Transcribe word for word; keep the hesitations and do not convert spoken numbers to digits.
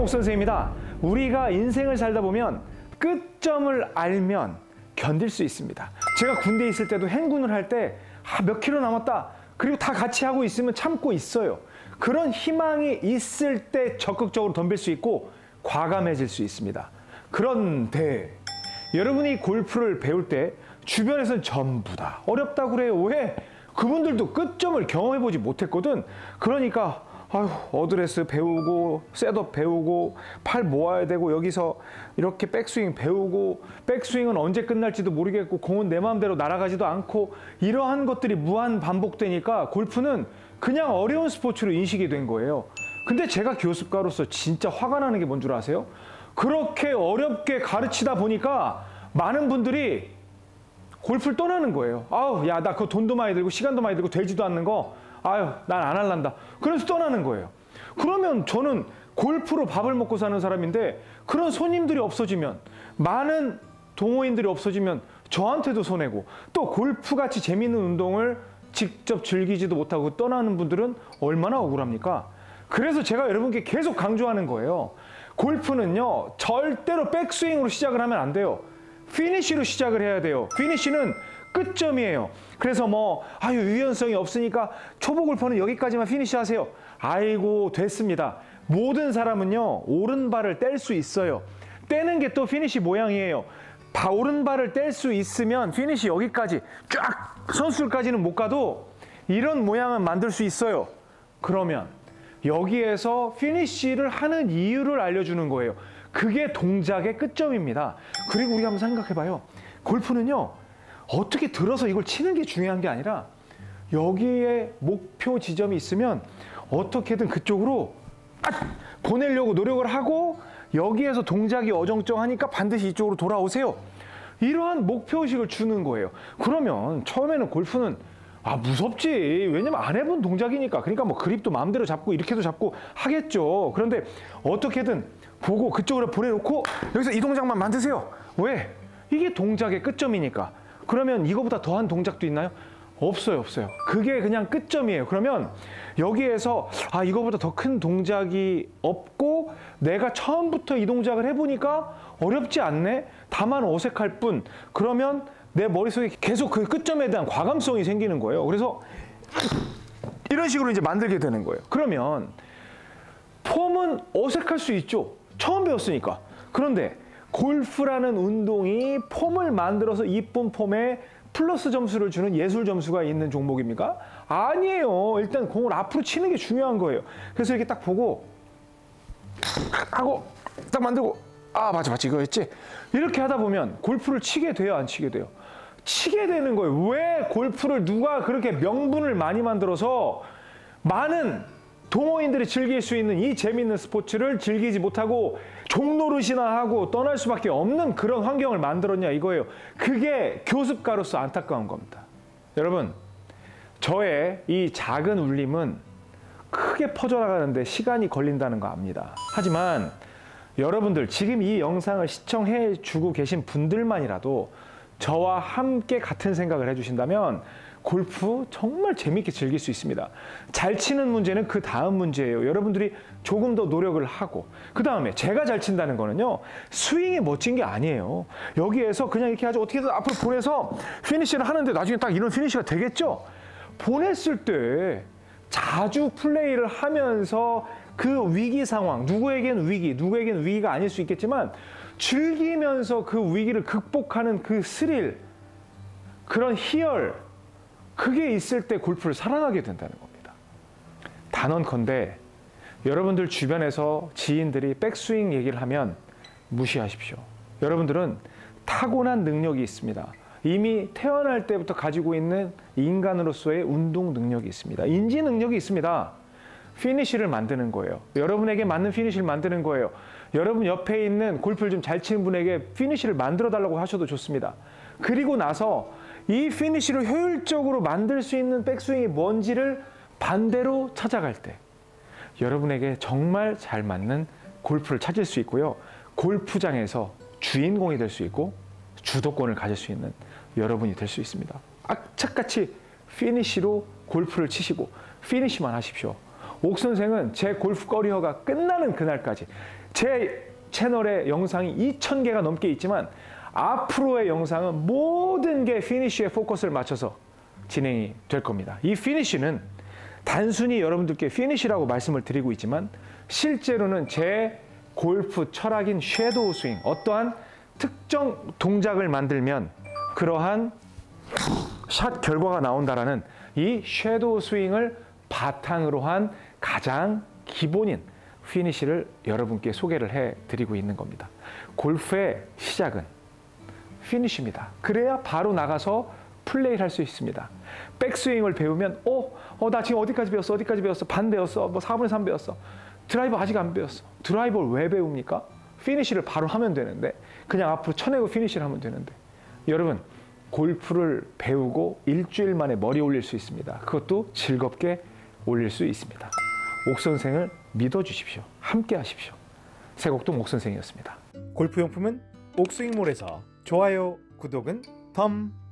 강성욱 선생입니다. 우리가 인생을 살다 보면 끝점을 알면 견딜 수 있습니다. 제가 군대에 있을 때도 행군을 할 때 아, 몇 킬로 남았다. 그리고 다 같이 하고 있으면 참고 있어요. 그런 희망이 있을 때 적극적으로 덤빌 수 있고 과감해질 수 있습니다. 그런데 여러분이 골프를 배울 때 주변에서는 전부 다 어렵다고 그래요. 왜? 그분들도 끝점을 경험해보지 못했거든. 그러니까 아휴, 어드레스 배우고 셋업 배우고 팔 모아야 되고 여기서 이렇게 백스윙 배우고 백스윙은 언제 끝날지도 모르겠고 공은 내 마음대로 날아가지도 않고 이러한 것들이 무한 반복되니까 골프는 그냥 어려운 스포츠로 인식이 된 거예요. 근데 제가 교습가로서 진짜 화가 나는 게 뭔 줄 아세요? 그렇게 어렵게 가르치다 보니까 많은 분들이 골프를 떠나는 거예요. 아우, 야, 나 그거 돈도 많이 들고 시간도 많이 들고 되지도 않는 거 아유, 난 안 할란다. 그래서 떠나는 거예요. 그러면 저는 골프로 밥을 먹고 사는 사람인데 그런 손님들이 없어지면, 많은 동호인들이 없어지면 저한테도 손해고, 또 골프같이 재미있는 운동을 직접 즐기지도 못하고 떠나는 분들은 얼마나 억울합니까? 그래서 제가 여러분께 계속 강조하는 거예요. 골프는요, 절대로 백스윙으로 시작을 하면 안 돼요. 피니쉬로 시작을 해야 돼요. 피니쉬는 끝점이에요. 그래서 뭐 아유, 유연성이 없으니까 초보 골퍼는 여기까지만 피니쉬 하세요. 아이고, 됐습니다. 모든 사람은요, 오른발을 뗄 수 있어요. 떼는 게 또 피니쉬 모양이에요. 바, 오른발을 뗄 수 있으면 피니쉬 여기까지 쫙 선수들까지는 못 가도 이런 모양은 만들 수 있어요. 그러면 여기에서 피니쉬를 하는 이유를 알려주는 거예요. 그게 동작의 끝점입니다. 그리고 우리가 한번 생각해봐요. 골프는요, 어떻게 들어서 이걸 치는 게 중요한 게 아니라 여기에 목표 지점이 있으면 어떻게든 그쪽으로 보내려고 노력을 하고 여기에서 동작이 어정쩡하니까 반드시 이쪽으로 돌아오세요. 이러한 목표의식을 주는 거예요. 그러면 처음에는 골프는 아, 무섭지. 왜냐면 안 해본 동작이니까. 그러니까 뭐 그립도 마음대로 잡고 이렇게도 잡고 하겠죠. 그런데 어떻게든 보고 그쪽으로 보내놓고 여기서 이 동작만 만드세요. 왜? 이게 동작의 끝점이니까. 그러면 이거보다 더한 동작도 있나요? 없어요, 없어요. 그게 그냥 끝점이에요. 그러면 여기에서 아, 이거보다 더 큰 동작이 없고 내가 처음부터 이 동작을 해보니까 어렵지 않네? 다만 어색할 뿐. 그러면 내 머릿속에 계속 그 끝점에 대한 과감성이 생기는 거예요. 그래서 이런 식으로 이제 만들게 되는 거예요. 그러면 폼은 어색할 수 있죠. 처음 배웠으니까. 그런데 골프라는 운동이 폼을 만들어서 이쁜 폼에 플러스 점수를 주는 예술 점수가 있는 종목입니까? 아니에요. 일단 공을 앞으로 치는 게 중요한 거예요. 그래서 이렇게 딱 보고 하고 딱 만들고 아, 맞아 맞아 이거였지? 이렇게 하다 보면 골프를 치게 돼요, 안 치게 돼요? 치게 되는 거예요. 왜 골프를 누가 그렇게 명분을 많이 만들어서 많은 동호인들이 즐길 수 있는 이 재미있는 스포츠를 즐기지 못하고 종노릇이나 하고 떠날 수밖에 없는 그런 환경을 만들었냐 이거예요. 그게 교습가로서 안타까운 겁니다. 여러분, 저의 이 작은 울림은 크게 퍼져나가는데 시간이 걸린다는 거 압니다. 하지만 여러분들 지금 이 영상을 시청해 주고 계신 분들만이라도 저와 함께 같은 생각을 해주신다면 골프 정말 재밌게 즐길 수 있습니다. 잘 치는 문제는 그 다음 문제예요. 여러분들이 조금 더 노력을 하고, 그 다음에 제가 잘 친다는 거는요, 스윙이 멋진 게 아니에요. 여기에서 그냥 이렇게 아주 어떻게든 앞으로 보내서 피니쉬를 하는데 나중에 딱 이런 피니쉬가 되겠죠? 보냈을 때 자주 플레이를 하면서 그 위기 상황, 누구에겐 위기, 누구에겐 위기가 아닐 수 있겠지만 즐기면서 그 위기를 극복하는 그 스릴, 그런 희열, 그게 있을 때 골프를 사랑하게 된다는 겁니다. 단언컨대 여러분들 주변에서 지인들이 백스윙 얘기를 하면 무시하십시오. 여러분들은 타고난 능력이 있습니다. 이미 태어날 때부터 가지고 있는 인간으로서의 운동 능력이 있습니다. 인지 능력이 있습니다. 피니쉬를 만드는 거예요. 여러분에게 맞는 피니쉬를 만드는 거예요. 여러분 옆에 있는 골프를 좀 잘 치는 분에게 피니쉬를 만들어 달라고 하셔도 좋습니다. 그리고 나서 이 피니쉬를 효율적으로 만들 수 있는 백스윙이 뭔지를 반대로 찾아갈 때 여러분에게 정말 잘 맞는 골프를 찾을 수 있고요. 골프장에서 주인공이 될 수 있고 주도권을 가질 수 있는 여러분이 될 수 있습니다. 악착같이 피니쉬로 골프를 치시고 피니쉬만 하십시오. 옥 선생은 제 골프 커리어가 끝나는 그날까지 제 채널에 영상이 이천 개가 넘게 있지만 앞으로의 영상은 모든 게 피니쉬에 포커스를 맞춰서 진행이 될 겁니다. 이 피니쉬는 단순히 여러분들께 피니쉬라고 말씀을 드리고 있지만 실제로는 제 골프 철학인 섀도우 스윙, 어떠한 특정 동작을 만들면 그러한 샷 결과가 나온다라는 이 섀도우 스윙을 바탕으로 한 가장 기본인 피니쉬를 여러분께 소개를 해드리고 있는 겁니다. 골프의 시작은 피니쉬입니다. 그래야 바로 나가서 플레이를 할 수 있습니다. 백스윙을 배우면 어? 어, 나 지금 어디까지 배웠어? 어디까지 배웠어? 반 배웠어? 뭐 사분의 삼 배웠어? 드라이버 아직 안 배웠어. 드라이버를 왜 배웁니까? 피니쉬를 바로 하면 되는데 그냥 앞으로 쳐내고 피니쉬를 하면 되는데 여러분 골프를 배우고 일주일 만에 머리 올릴 수 있습니다. 그것도 즐겁게 올릴 수 있습니다. 옥 선생을 믿어주십시오. 함께 하십시오. 세곡동 옥 선생이었습니다. 골프용품은 옥스윙몰에서 좋아요, 구독은 덤